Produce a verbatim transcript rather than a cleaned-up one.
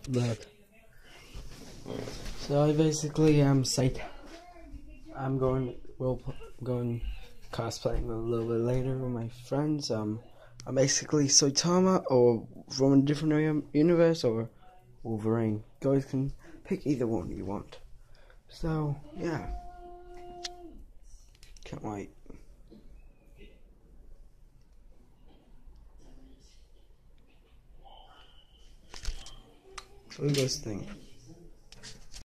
Look. So I basically am psyched. I'm going, well, going cosplaying a little bit later with my friends. Um, I'm basically Saitama, or from a different universe, or Wolverine. You guys can pick either one you want. So, yeah. Can't wait. So what do you guys think?